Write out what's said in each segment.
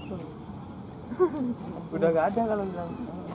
langsung. Udah nggak ada kalau hilang.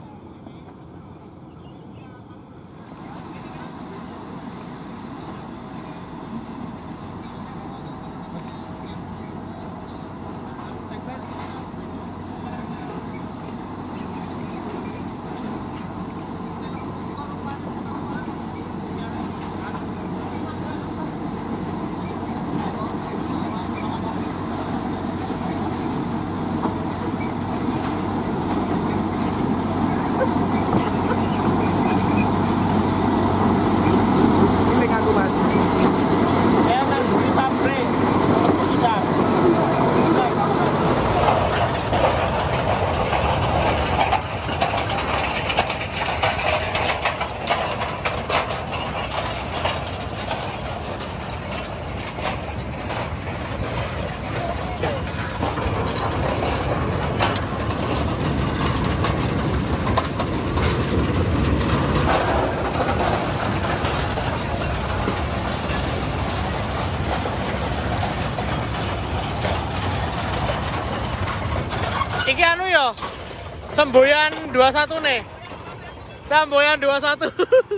Iki anu yo, semboyan 21 nih. Semboyan 21.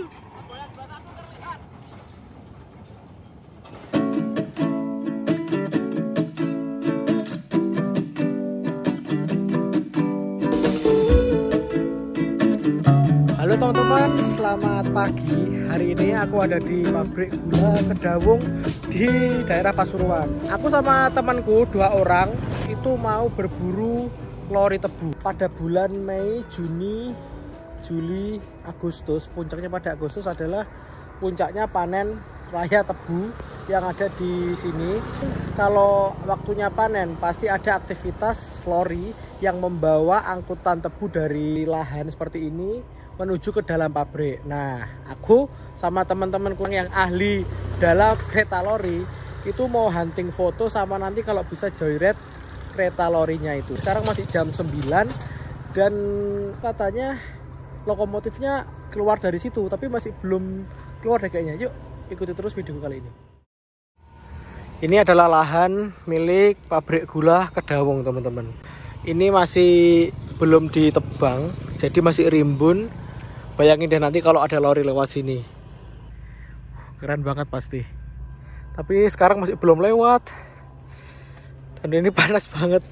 Halo teman-teman, selamat pagi. Hari ini aku ada di pabrik gula Kedawung di daerah Pasuruan. Aku sama temanku 2 orang itu mau berburu lori tebu pada bulan Mei, Juni, Juli, Agustus. Puncaknya pada Agustus adalah puncaknya panen raya tebu yang ada di sini. Kalau waktunya panen pasti ada aktivitas lori yang membawa angkutan tebu dari lahan seperti ini menuju ke dalam pabrik. Nah, aku sama teman-temanku yang ahli dalam kereta lori itu mau hunting foto sama nanti kalau bisa joyride kereta lorinya itu. Sekarang masih jam 9 dan katanya lokomotifnya keluar dari situ, tapi masih belum keluar deh kayaknya. Yuk ikuti terus video kali ini. Ini adalah lahan milik pabrik gula Kedawung, teman-teman. Ini masih belum ditebang, jadi masih rimbun. Bayangin deh nanti kalau ada lori lewat sini. Keren banget pasti. Tapi sekarang masih belum lewat. Dan ini panas banget.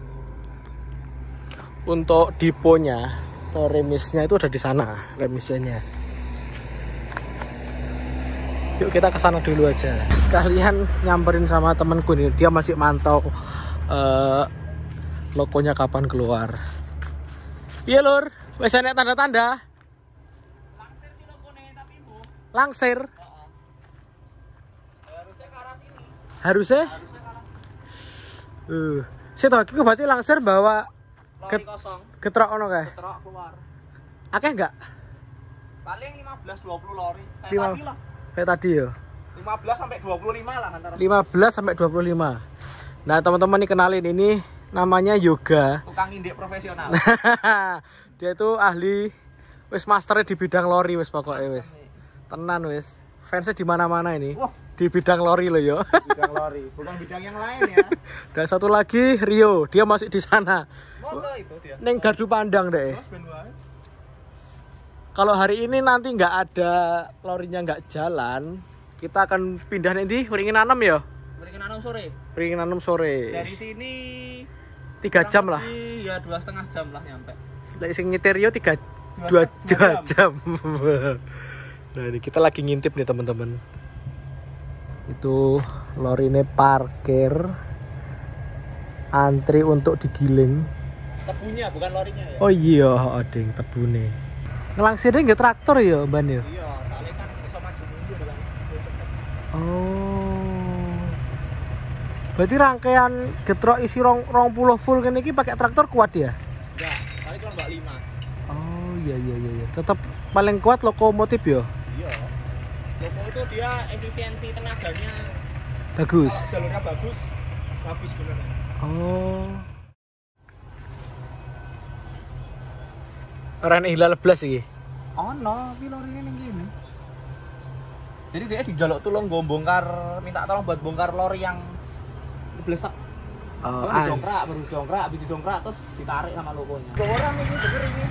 Untuk deponya atau remisnya itu ada di sana, remisnya. Yuk kita ke sana dulu aja. Sekalian nyamperin sama temenku nih, dia masih mantau logonya kapan keluar. Iya lur, wes enek tanda-tanda. Langsir sih logonya tapi bu. Langsir. Harusnya ke arah sini. Harusnya? Saya tahu berarti langsir bawa Lori kosong. getrok ono kae. Getrok keluar. Akeh enggak? Paling 15-20 lori. Kayak Lima- tadi lah. Kayak tadi ya. 15 sampai 25 lah antara. 15 sampai 25. Nah, teman-teman nih kenalin, ini namanya Yoga. Tukang indek profesional. Dia itu ahli wis masternya di bidang lori wis pokoknya wis. Tenan wis. Fansnya di mana-mana ini. Wah, Di bidang lori loh yo. bidang lori, bukan bidang yang lain ya. Dan satu lagi Rio, dia masih di sana. Moto itu dia. Neng gardu pandang deh. Terus ben wae. Kalau hari ini nanti nggak ada lorinya nggak jalan, kita akan pindah nanti Beringin Anem ya. Beringin Anem sore. Beringin Anem sore. Dari sini 3 jam lah. Ya 2,5 jam lah nyampe. Dari sing nyetir Rio 2 jam. Nah ini kita lagi ngintip nih teman-teman. Itu lori ini parkir, antri untuk digiling. Tebunya bukan lorinya ya. Oh iya, ading tebune. Ngelangsirnya nggak traktor ya, Mbak ya? Iya, soalnya kan bisa maju mundur kan. Oh. Berarti rangkaian getrok isi 20 full kan iki pakai traktor kuat ya? Ya, kali cuma mbak 5. Oh iya. Tetap paling kuat lokomotif ya? Iya. Lomo itu dia efisiensi tenaganya Bagus. kalau jalurnya bagus bener. Oh. Orang hilal blas iki. Oh no, tapi lorinya ning gini. Jadi dia dijaluk tolong gue bongkar, minta tolong buat bongkar lori yang blesek. Oh, baru dongkrak, habis didongkrak terus ditarik sama logonya. Orang ini bener ini.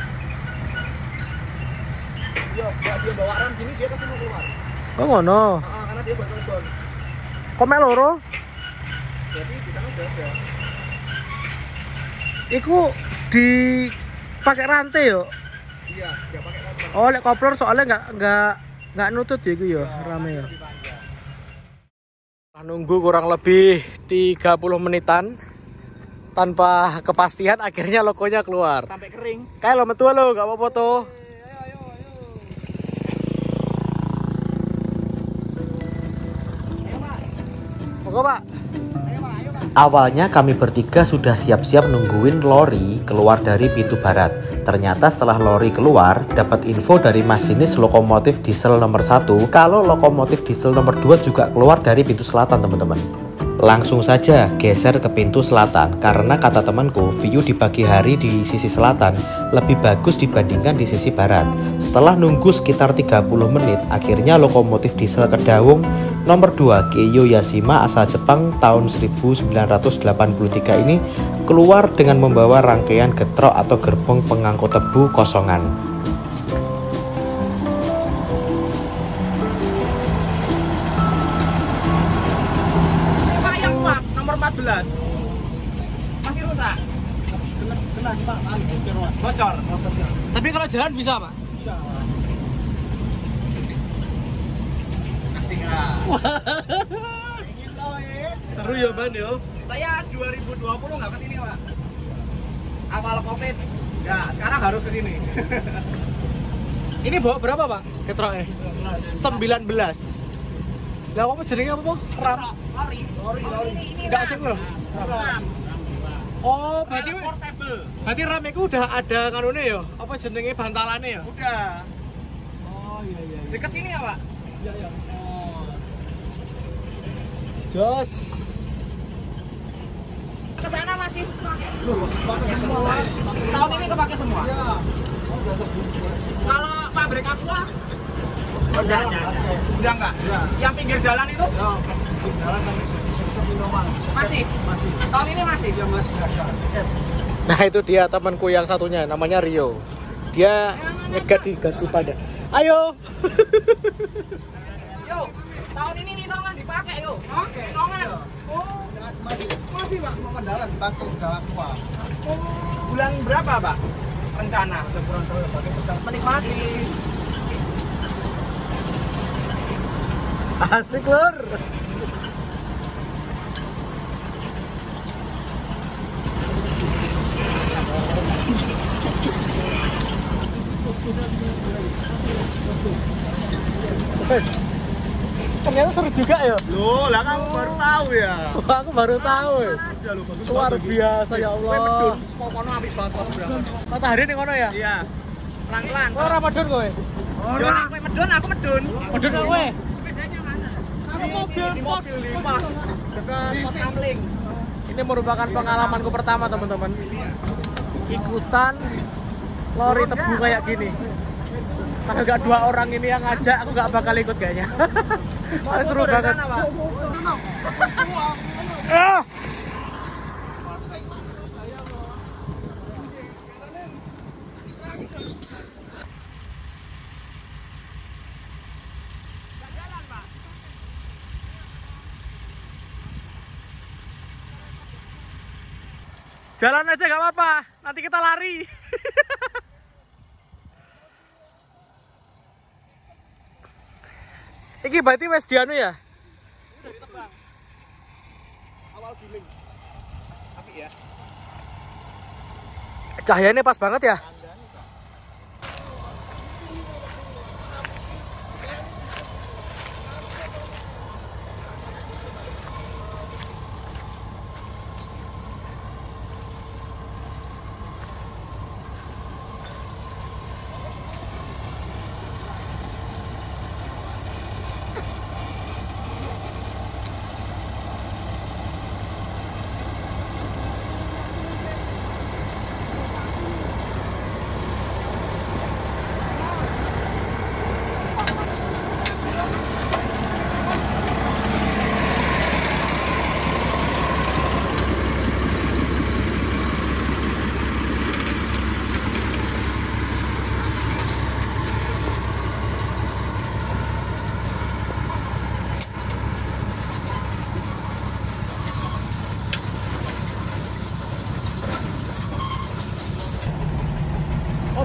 Yo, dia bawa ram gini dia pasti mau keluar. Oh ngono. Karena dia buat telepon. Kok mek loro? Jadi di sana udah ada. Iku di pakai rantai yo. Iya, dia pakai rantai. Oh, lek kopler soalnya nggak nutut ya iku yo, rame ya. Nunggu kurang lebih 30 menitan tanpa kepastian, akhirnya logonya keluar. Sampai kering. Kayak lo metu lo, gak apa-apa tuh. Moga Pak. Awalnya kami bertiga sudah siap-siap nungguin lori keluar dari pintu barat. Ternyata setelah lori keluar, dapat info dari masinis lokomotif diesel nomor 1 kalau lokomotif diesel nomor 2 juga keluar dari pintu selatan, teman-teman. Langsung saja geser ke pintu selatan karena kata temanku view di pagi hari di sisi selatan lebih bagus dibandingkan di sisi barat. Setelah nunggu sekitar 30 menit, akhirnya lokomotif diesel Kedawung nomor 2 Keiyo Yashima asal Jepang tahun 1983 ini keluar dengan membawa rangkaian getrok atau gerbong pengangkut tebu kosongan. Nomor 14 masih rusak. Kena Pak, bocor. Tapi kalau jalan bisa Pak? Bisa. Asik lah. Seru ya Ban yo. Saya 2020 nggak kesini Pak. Awal COVID. Ya, sekarang harus kesini. Ini bawa berapa Pak? Ketroknya? 19. Lah apa jenenge apa, Pak? Ram. Lori. Enggak sing lho. Oh, berarti portable. Berarti ram itu udah ada kanune ya? Apa jenenge bantalane ya? Udah. Oh iya. Dekat sini ya, Pak? Iya. Oh. Jos. Ke sana masih pakai. Loh, pakai semua. Tahun ini kepake semua. Iya. Kalau pabrik aqua udah enggak? Ya. Yang pinggir jalan itu? Ya, pinggir jalan kan masih. Tahun ini masih? Ya, masih ada. Nah, itu dia temanku yang satunya, namanya Rio. Dia nyegat di Gatu Pada. Ayo. Yo, tahun ini nitongan dipakai yo. Oke. Nitongan. Oh, masih Pak, mau kendalan dipakai sudah aqua. Oh, bulan berapa, Pak? Rencana? Udah kurang tahu, pakai menikmati. Asik lur. Ternyata seru juga ya. Loh, lah kamu baru tahu ya. Wah, aku baru tahu. Aja lu bagus. Luar biasa ya Allah. Medun, kono apik banget pas sebelah. Matahari ning kono ya? Iya. Pelan-pelan. Oh, ora medun kowe. Ora, kowe medun, aku medun. Medun kowe. Sepedanya mana? Aku mobil pos dekat pos Kamling. Ini merupakan pengalamanku pertama, teman-teman. Ikutan lori tebu kayak gini. Kalau nggak 2 orang ini yang ngajak, aku nggak bakal ikut kayaknya. Seru banget. Jalan aja nggak apa-apa, nanti kita lari. Iki berarti wes dianu ya? Ini dari tebang. Awal giling. Apik ya. Cahayanya pas banget ya?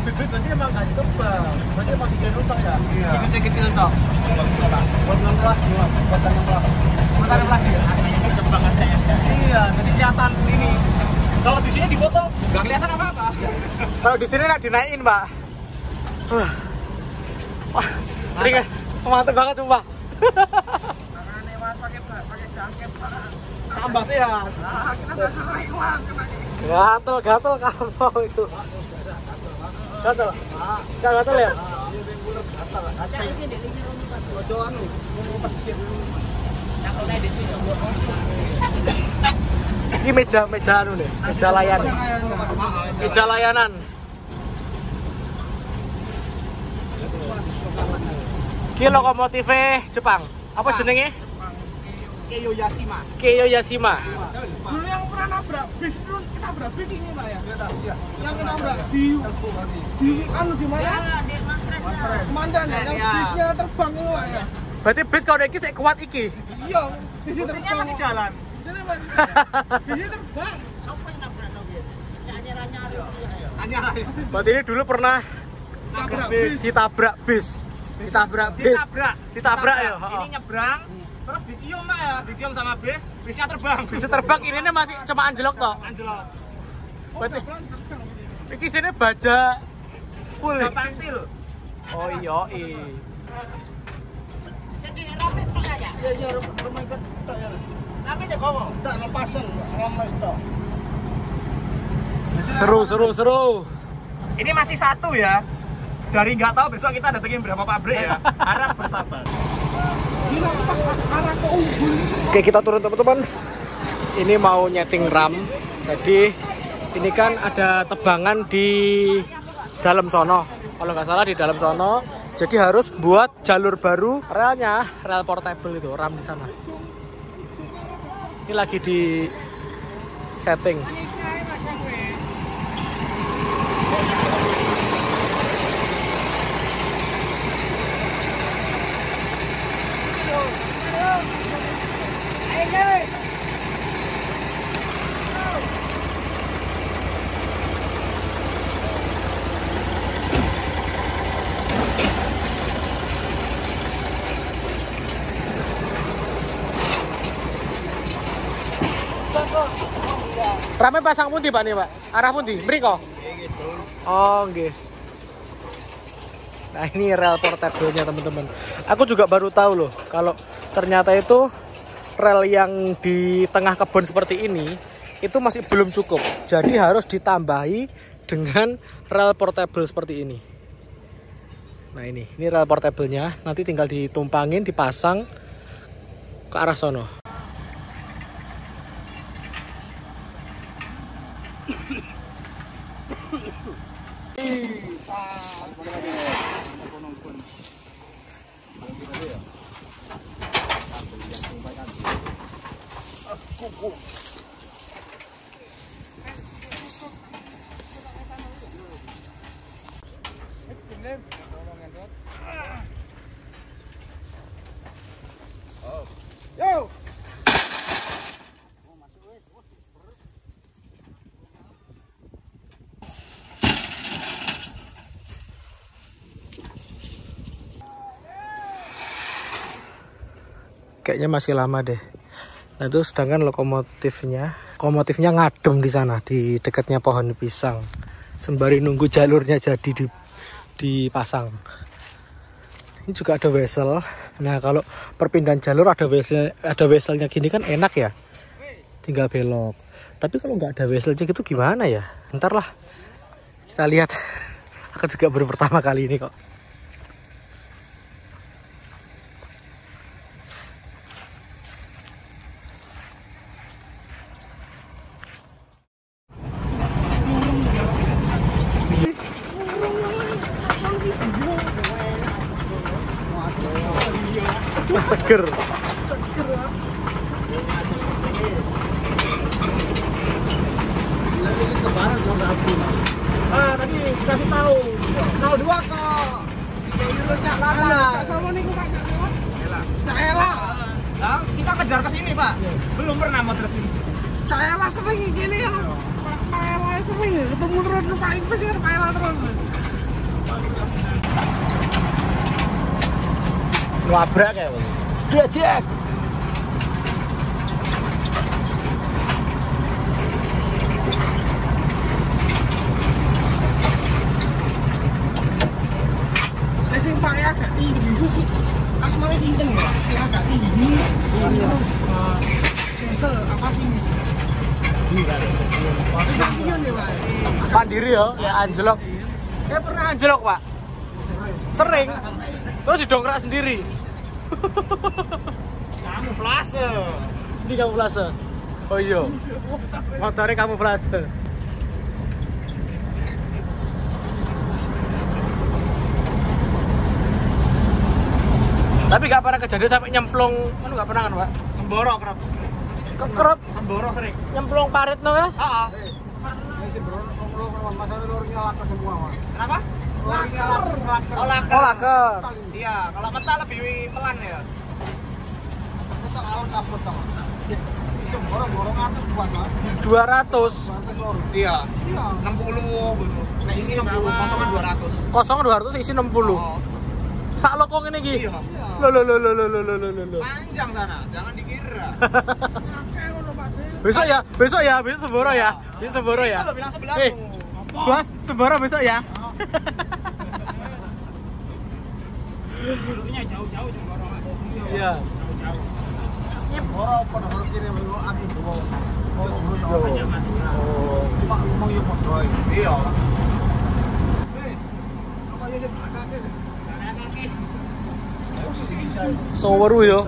bibit berarti emang nggak ditebang, berarti emang bikin lubang ya? Iya. Kecil-kecil toh. Buat nanam lagi, Mas. Buat nanam lagi. Buat nanam lagi ya? Ditebang aja ya. Iya, jadi kelihatan ini. Kalau di sini di foto nggak kelihatan apa-apa. Kalau di sini nggak dinaikin, Pak. Wah, ringan, mantep banget sumpah. Tangannya Mas pakai jaket, Pak. Tambah sehat. Nah, kita nggak sering Mas kena Gatel kamu itu. Gatel? Nggak gatel ya? Ini meja anu nih, meja layanan. Meja layanan. Ki lokomotifnya Jepang. Apa jenenge? Kiyoyashima. Kiyoyashima. Dulu yang pernah nabrak bis itu kita nabrak bis ini Pak ya? Iya. Yang kita nabrak di anu di mana? Mantan ya, yang bisnya terbang itu Pak ya? Berarti bis kalau iki sik kuat iki. Iya, bisnya terbang. Masih jalan. Bisnya terbang. Siapa yang nabrak mobil? Si anyar-anyar itu. Anyar. Berarti ini dulu pernah Nabrak bis. ditabrak bis. Ditabrak ya. Ini nyebrang, terus dicium Pak ya? Dicium sama bis, bisnya terbang. Bisa terbang ini nih masih cuma anjlok toh. Anjlok. Berarti iki sini baja full. Japan Steel. Oh iya. Sendiri rame kok ya? Iya, rumah itu ya. Rame deh kowo. Enggak lepasan, ramai itu. Seru. Ini masih satu ya. Dari nggak tahu besok kita datengin berapa pabrik ya. Harap bersabar. Oke, kita turun teman-teman. Ini mau nyeting ram. Jadi ini kan ada tebangan di dalam sono. Kalau nggak salah di dalam sono. Jadi harus buat jalur baru relnya, rel portable itu, ram di sana. Ini lagi di setting. Rame pasang pundi Pak nih Pak? Arah pundi? Mriko? Oh nggih. Nah ini rel portable-nya teman-teman. Aku juga baru tahu loh kalau ternyata itu rel yang di tengah kebun seperti ini itu masih belum cukup. Jadi harus ditambahi dengan rel portable seperti ini. Nah ini rel portable-nya. Nanti tinggal ditumpangin, dipasang ke arah sono. Yo. Kayaknya masih lama deh. Nah itu sedangkan lokomotifnya ngadem di sana di dekatnya pohon pisang. Sembari nunggu jalurnya jadi dipasang. Ini juga ada wesel. Nah kalau perpindahan jalur ada weselnya gini kan enak ya. Tinggal belok. Tapi kalau nggak ada weselnya gitu gimana ya? Ntar lah kita lihat. Aku juga baru pertama kali ini kok. Seger. Tadi dikasih tahu 02 kok. Sama nih Pak Cak Ela. Nah, kita kejar ke sini, Pak. Belum pernah motor sini. Cak Ela sering gini kan. Pak Ela sering ketemu terus Pak Iqbal kan Pak Ela terus. Nabrak ya, Bang. Gredek. Sing Pak agak tinggi itu sih. Asmane sinten ya? Sing agak tinggi. Terus sesel apa sih ini? Mandiri ya, ya anjlok. Pernah anjlok, Pak? Sering. Terus didongkrak sendiri. Kamuflase. Ini kamuflase. Oh iya. Motornya kamuflase. Tapi gak pernah kejadian sampai nyemplung, kan gak pernah kan, Pak? Semboro kerap. Kerap Semboro sering. nyemplung parit no ya? Heeh. Ini sembrono ngomong masalah lorinya laker semua, Mas. Kenapa? Lorinya laker. Oh, laker. Oh, laker. Iya, kalau meta lebih pelan ya. Kita lawan kapot sama. Sembrono borong 100 kuat, Mas. 200. 100 lori. Iya. Iya. 60 gitu. Nah, isi 60, kosongan 200. Kosong 200 isi 60. Oh. Sak loko ngene iki. Iya. Loh. Panjang sana, jangan dikira. Besok ya, besok Semboro ya. Besok Semboro ya. Itu lo bilang sebelahmu. Bos, Semboro besok ya. Dulunya jauh-jauh Semboro. Iya. Borong pada borong kiri melu angin bawa. Oh, Oh. cuma ngomong yo podo. Iya. Apa yo sing akake. Soweru yo.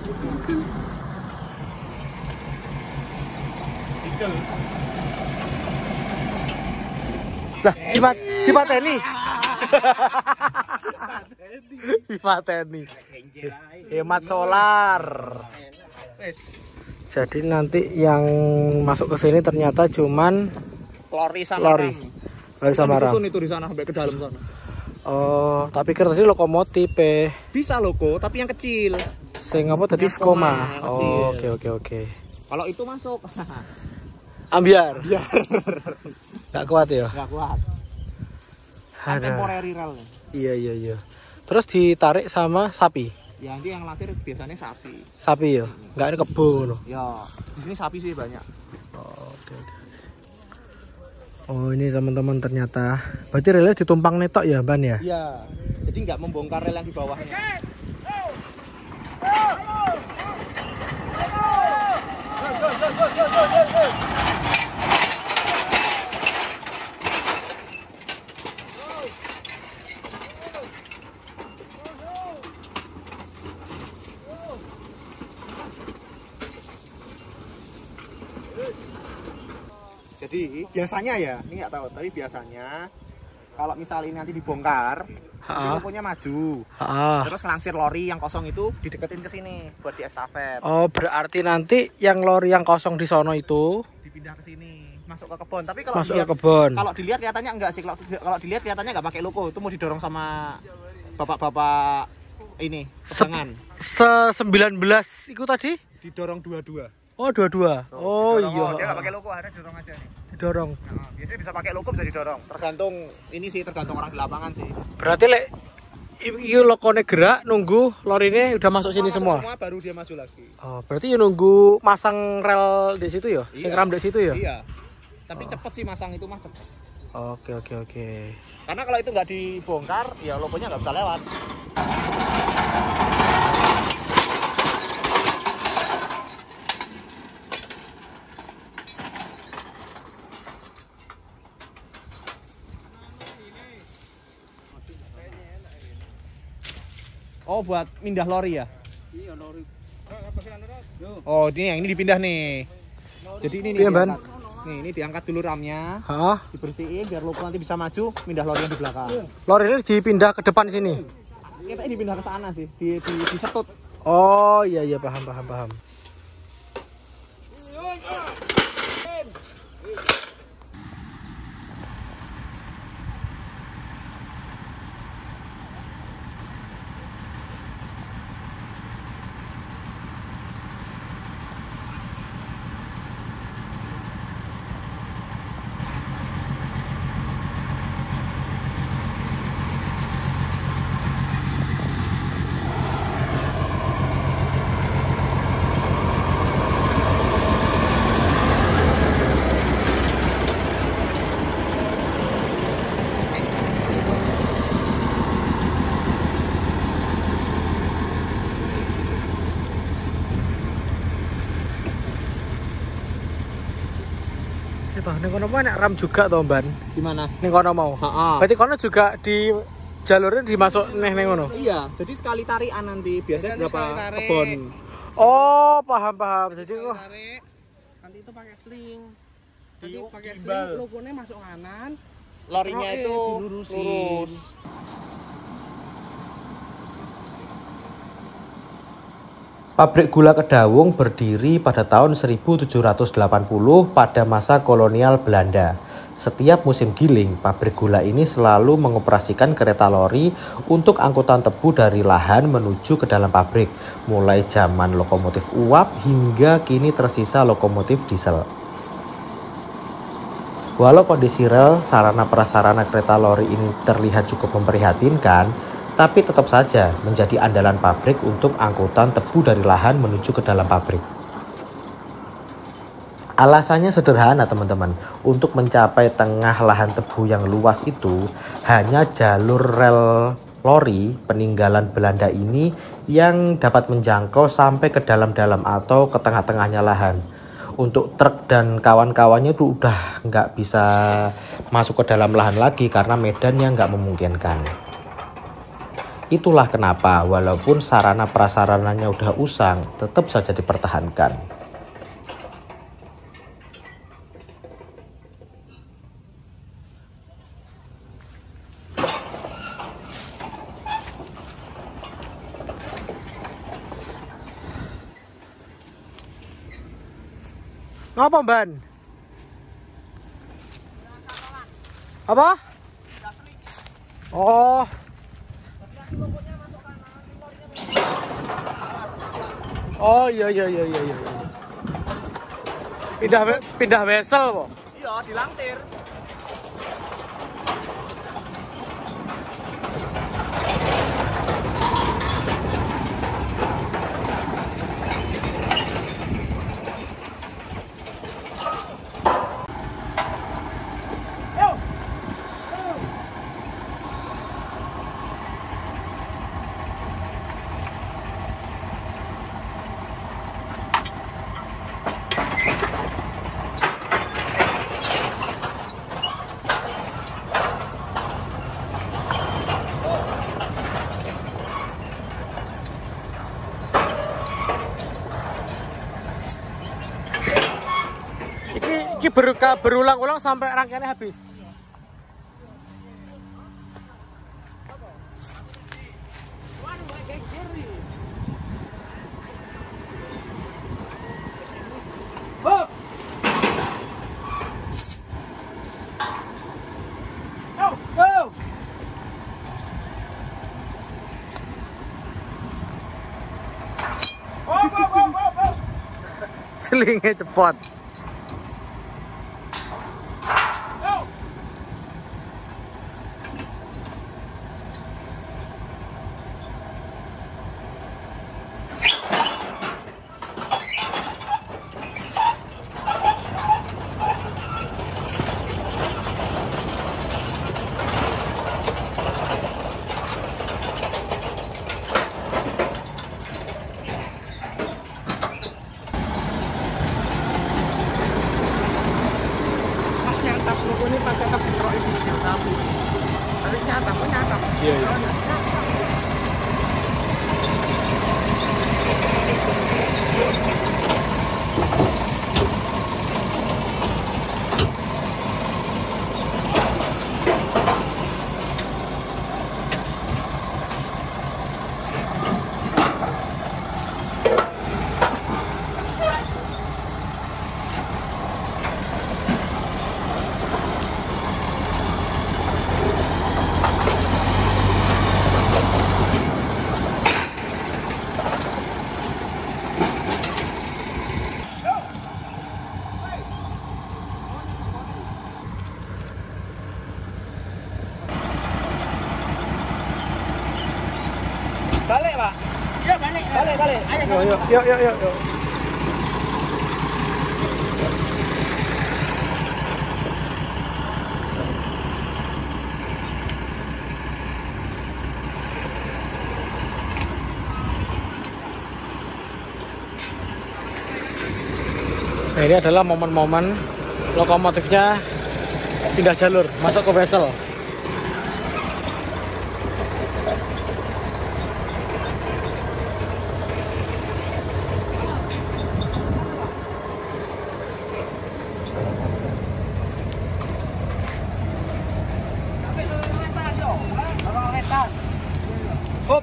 Tikel. Lah, dipateni. Dipateni. Hemat solar. Wes, Jadi nanti yang masuk ke sini ternyata cuman lori sama lori. ram. Lori sama ram. Susun itu di sana sampai ke dalam sana. Oh, tapi kira tadi lokomotif Bisa loko, tapi yang kecil. sing apa tadi Yang skoma. skoma, Oh, kecil. oke. Kalau itu masuk, Ambiar. biar Gak kuat ya? nggak kuat. Kan Ada. temporary rail. Iya. Terus ditarik sama sapi. Ya nanti yang lasir biasanya sapi. Sapi ya? Enggak ada kebo ngono. Ya, di sini sapi sih banyak. Oke. Oh, ini teman-teman ternyata. Berarti relnya ditumpang netok ya, Ban ya? Iya. Jadi nggak membongkar rel yang di bawahnya. Jadi biasanya ya, ini nggak tahu, tapi biasanya kalau misalnya ini nanti dibongkar, lokonya maju. Terus ngelangsir lori yang kosong itu dideketin ke sini buat di estafet. Oh, berarti nanti yang lori yang kosong di sono itu Dipindah ke sini, masuk ke kebun. Tapi kalau masuk ke dilihat, kebun. kalau dilihat kelihatannya enggak sih. Kalau dilihat kelihatannya nggak pakai loko. Itu mau didorong sama bapak-bapak ini kebangan. 19 itu tadi? Didorong dua-dua. Oh, dua-dua. Oh, Didorong, iya. Dia nggak pakai loko, akhirnya didorong aja nih. Didorong. Nah, biasanya bisa pakai loko, bisa didorong. Tergantung ini sih, tergantung orang di lapangan sih. Berarti lek iki lokone gerak nunggu lorine udah masuk sini Masuk semua. semua baru dia maju lagi. Oh, berarti ya nunggu masang rel di situ ya? Sing Iya. ram di situ ya? Iya. Tapi cepet sih masang itu mah cepet. Oke. Karena kalau itu nggak dibongkar, ya lokonya nggak bisa lewat. Oh, buat mindah lori ya? Iya, lori. Oh, ini yang ini dipindah nih. Jadi ini Iya, Ban. diangkat. Nih, ini diangkat dulu ramnya, Hah? dibersihin biar loko nanti bisa maju, mindah lori yang di belakang. Lorine dipindah ke depan sini. Kita ini dipindah ke sana sih, disetut. Oh, iya paham. Sito, ning kono mau nek ram juga to, Ban. Gimana? Ning kono mau. Heeh. Berarti kono juga di jalurnya dimasuk ning kono. Iya, jadi sekali tarian nanti biasanya Berarti berapa sekali tarik. kebon. Oh, paham. Jadi kok tarik, nanti itu pakai sling. Nanti Di- pakai gimbal. sling, logonya masuk kanan. Lorinya Roke itu dilurusin. lurus. Pabrik gula Kedawung berdiri pada tahun 1780 pada masa kolonial Belanda. Setiap musim giling, pabrik gula ini selalu mengoperasikan kereta lori untuk angkutan tebu dari lahan menuju ke dalam pabrik, mulai zaman lokomotif uap hingga kini tersisa lokomotif diesel. Walau kondisi rel, sarana prasarana kereta lori ini terlihat cukup memprihatinkan, tapi tetap saja menjadi andalan pabrik untuk angkutan tebu dari lahan menuju ke dalam pabrik. Alasannya sederhana teman-teman, untuk mencapai tengah lahan tebu yang luas itu, hanya jalur rel lori peninggalan Belanda ini yang dapat menjangkau sampai ke dalam-dalam atau ke tengah-tengahnya lahan. Untuk truk dan kawan-kawannya itu udah nggak bisa masuk ke dalam lahan lagi karena medannya nggak memungkinkan. Itulah kenapa walaupun sarana prasarananya udah usang, tetap saja dipertahankan. ngapa, Ban? Apa? Oh. Oh iya. Pindah vessel, po. Iya, dilangsir. Iki berulang-ulang sampai rangkaiannya habis. Selingnya cepat. Nyatap logonya pakai kebentrok ini nyatap. Tapi nyatap. Iya. Balik, Pak. Yuk balik. Balik. Ayo, Yuk. Nah, ini adalah momen-momen lokomotifnya pindah jalur masuk ke Wesel. Up.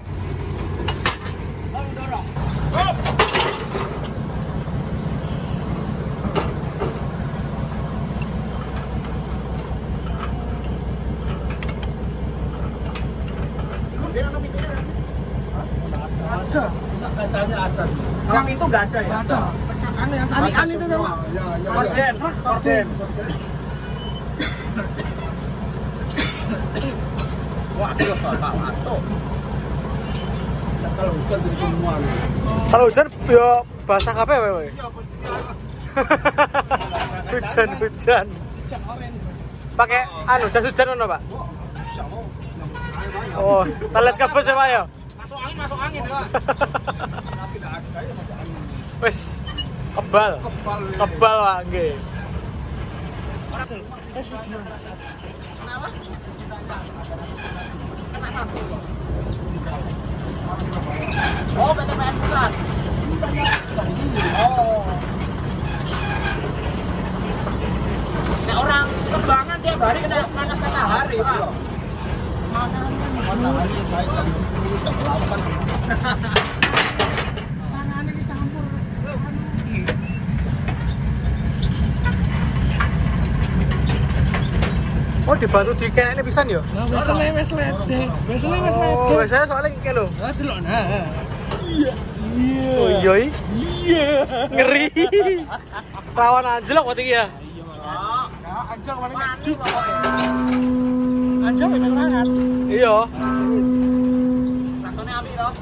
Ada. Katanya ada. Yang itu nggak ada ya? Ada. Tekanannya yang Ani itu tuh, Pak. Korden. Waduh, Pak Wato. Kalau hujan jadi semua nih. Kalau hujan ya basah kabeh wae. Iya, Hujan. hujan oren. Pakai anu jas hujan ono, Pak. Bisa mau. Oh, teles kabeh ya, Pak ya. Masuk angin, Pak. Tapi tidak ada ya masuk angin. Wis kebal. Kebal. Kebal, Pak, nggih. Oh, PTPN pusat. Oh. Nah, orang Kembangan tiap hari kena panas matahari, Pak. Matahari baik jam 10 jam 8. Oh, dibantu di kenekne pisan ya? Nah, wes ledek. Oh, saya soalnya kayak lho. Nah, delok nah. Oh iya. Iya. Ngeri. Rawan anjlok waktu iki ya. Anjang mana mandi pokoknya. Anjang itu banget. Iya. Langsungnya ambil toh.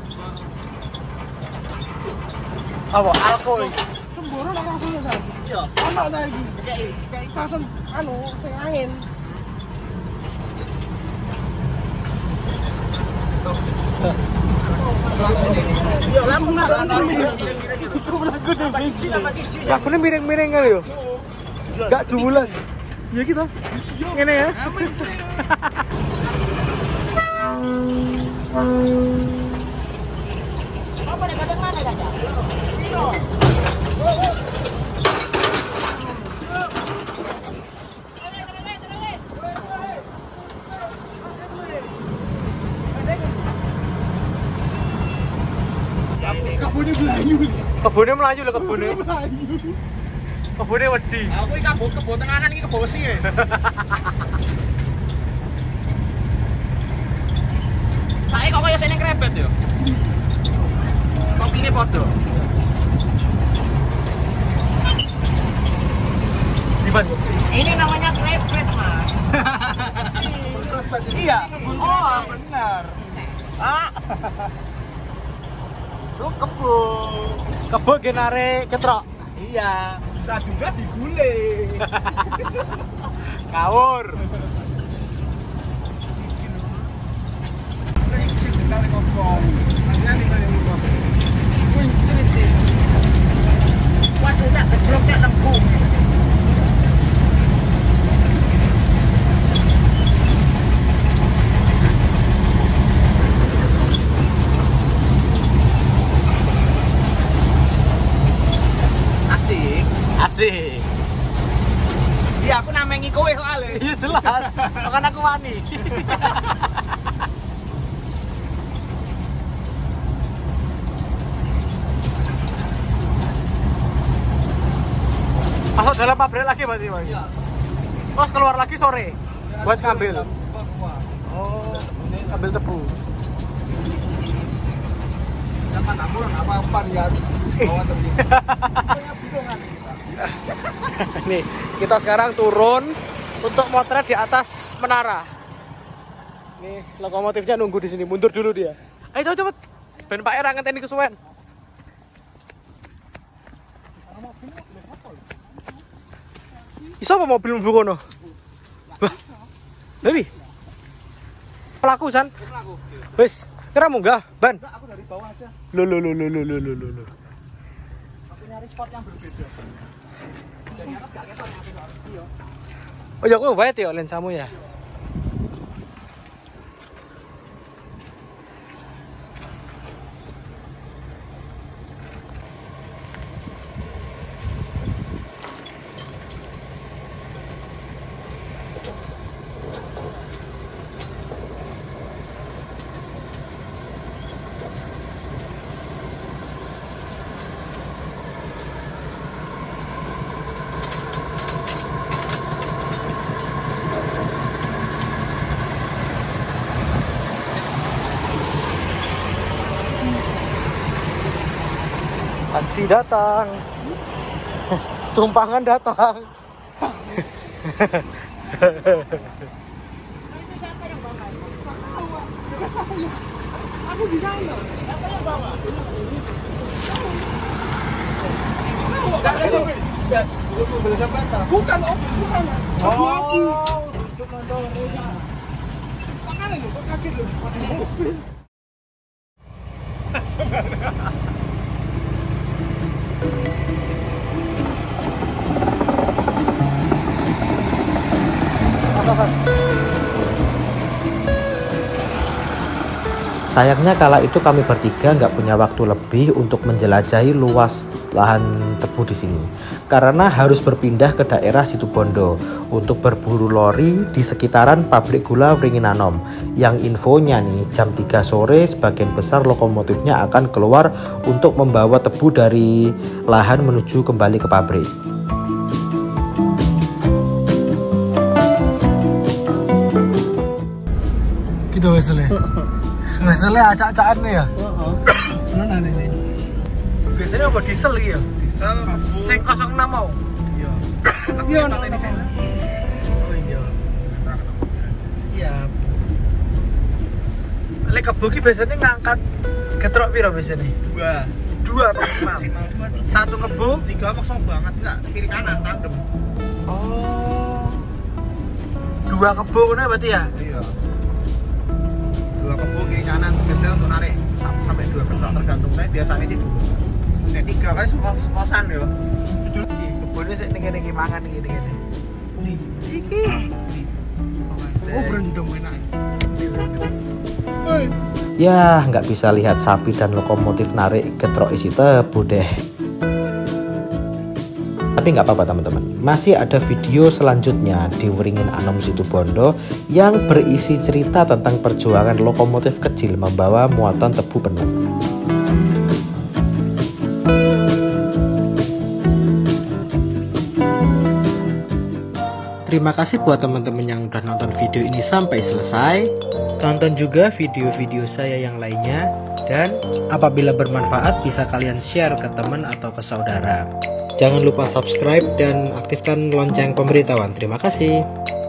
Apa? Alkohol. Semboro lah langsung saja. Iya. Ono ta iki? Kayak langsung anu sing angin. Yo, lampung Lakune miring-miring kali yo. Gak jubulas. Ya gitu. Ngene ya. Apa nih kadang mana aja? Kebune melayu lho kebune. Kebune wedi. Aku iki kebo tenanan iki kebo besi ya. Saiki kok kaya seneng krebet yo. Kopine padha. Diban. Ini namanya krebet, Mas. Iya. Oh, benar. Ah. Tuh kebo. Kebo genare ketrok. Iya, bisa juga diguling. Ngawur. Waduh, tak gejrok tak lembung. Asik. Asik. Iya, aku namengi kowe soalnya. Iya jelas. Makanya aku wani. Masuk dalam pabrik lagi berarti, Pak? Iya. Terus keluar lagi sore buat ngambil. Oh, ambil tebu. Jangan aku apa-apa lihat bawa terus. Nih, kita sekarang turun untuk motret di atas menara. Nih, lokomotifnya nunggu di sini. Mundur dulu dia. Ayo cepet. Ben Pak Era ngenteni kesuwen. Iso apa mobil mlebu kono? Wah. Lebih. Pelaku San. Pelaku. Wis, kira munggah, Ban. Aku dari bawah aja. Lo. Aku nyari spot yang berbeda. Oh ya, kowe wet ya lensamu ya. Taksi datang, tumpangan datang. Aku di sana. Siapa yang bawa? Bukan om di sana. Aku. Makanya lu kok kaget lu. Sayangnya kala itu kami bertiga nggak punya waktu lebih untuk menjelajahi luas lahan tebu di sini, karena harus berpindah ke daerah Situbondo untuk berburu lori di sekitaran pabrik gula Wringinanom. Yang infonya nih jam 3 sore sebagian besar lokomotifnya akan keluar untuk membawa tebu dari lahan menuju kembali ke pabrik. Gitu weselnya. Weselnya acak-acakan nih ya. Beneran ini. Biasanya apa diesel ya? Diesel, Sing 06 mau. iya. Iya, Aku di sini. Oh iya. Siap. Lek kebo ki biasanya ngangkat getrok piro biasanya? Dua maksimal. Satu kebo, 3 maksa banget enggak kiri kanan tandem. oh. 2 kebo ngono berarti ya? Iya. 2 kebo kiri kanan biasanya untuk narik sampai 2 gerak tergantung saya biasanya sih. Nek 3 kali sekosan ya. Kebone sik ning kene mangan iki ngene. Iki. Oh berendam enak. Ya nggak bisa lihat sapi dan lokomotif narik getrok isi tebu deh. Tapi nggak apa-apa teman-teman, masih ada video selanjutnya di Wringinanom Situbondo yang berisi cerita tentang perjuangan lokomotif kecil membawa muatan tebu penuh. Terima kasih buat teman-teman yang udah nonton video ini sampai selesai. Tonton juga video-video saya yang lainnya, dan apabila bermanfaat bisa kalian share ke teman atau ke saudara. Jangan lupa subscribe dan aktifkan lonceng pemberitahuan. Terima kasih.